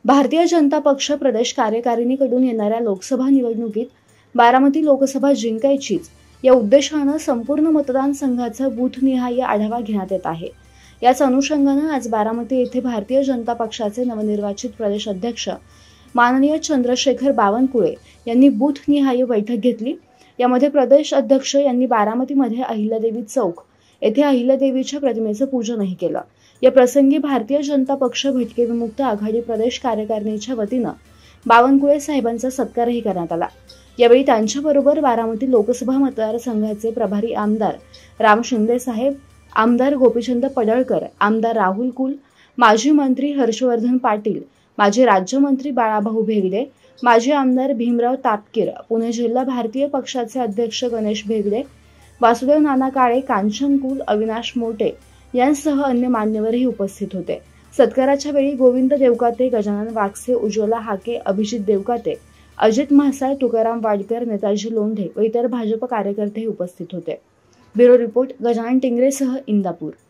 भारतीय जनता पक्ष प्रदेश कार्यकारिणीकडून येणाऱ्या लोकसभा निवडणुकीत बारामती लोकसभा जिंकायचीच या उद्देशानं संपूर्ण मतदारसंघाचा बूथनिहाय आढावा घेण्यात येत आहे। याच अनुषंगानं आज बारामती येथे भारतीय जनता पक्षाचे नवनिर्वाचित प्रदेश अध्यक्ष माननीय चंद्रशेखर बावनकुळे यांनी बूथनिहाय बैठक घेतली। यामध्ये प्रदेश अध्यक्ष यांनी बारामतीमध्ये अहिल्यादेवी चौक येथे अहिल्यादेवीच्या प्रतिमेचं पूजनही केलं। या प्रसंगी भारतीय जनता पक्ष भटके विमुक्त आघाडी प्रदेश कार्यकारिणीच्या वतीनं बावनकुळे साहेबांचा सत्कारही करण्यात आला। यावेळी त्यांच्याबरोबर बारामती लोकसभा मतदारसंघाचे प्रभारी आमदार राम शिंदे साहेब, आमदार गोपीचंद पडळकर, आमदार राहुल कुल, माजी मंत्री हर्षवर्धन पाटील, माजी राज्यमंत्री बाळाभाऊ भेगडे, माजी आमदार भीमराव तापकीर, पुणे जिल्हा भारतीय पक्षाचे अध्यक्ष गणेश भेगडे, वासुदेव नाना काळे, कांचन कुल, अविनाश मोटे यांसह अन्य मान्यवरही उपस्थित होते। सत्काराच्या वेळी गोविंद देवकाते, गजानन वागसे, उज्ज्वला हाके, अभिजित देवकाते, अजित म्हासाळ, तुकाराम वाडकर, नेताजी लोंढे व इतर भाजप कार्यकर्तेही उपस्थित होते। ब्युरो रिपोर्ट गजानन टिंगरेसह इंदापूर।